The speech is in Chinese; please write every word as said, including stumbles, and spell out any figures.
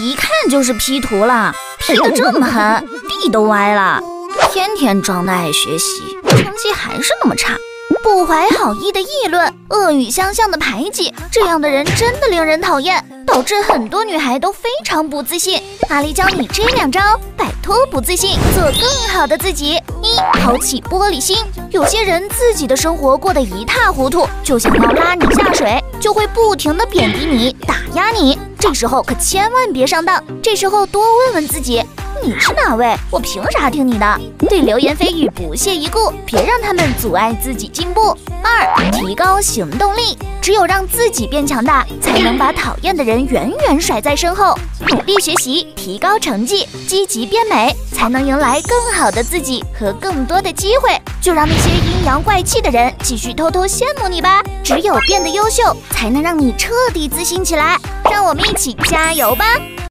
一看就是 P 图了，P 得这么狠，地都歪了。天天装的爱学习，成绩还是那么差。不怀好意的议论，恶语相向的排挤，这样的人真的令人讨厌，导致很多女孩都非常不自信。阿丽教你这两招，摆脱不自信，做更好的自己。一、抛弃玻璃心。有些人自己的生活过得一塌糊涂，就想要拉你下水，就会不停的贬低你，打压你。这时候可千万别上当，这时候多问问自己，你是哪位？我凭啥听你的？对流言蜚语不屑一顾，别让他们阻碍自己进步。二、提高行动力。只有让自己变强大，才能把讨厌的人远远甩在身后。努力学习，提高成绩，积极变美，才能迎来更好的自己和更多的机会。就让那些阴阳怪气的人继续偷偷羡慕你吧。只有变得优秀，才能让你彻底自信起来。让我们一起加油吧！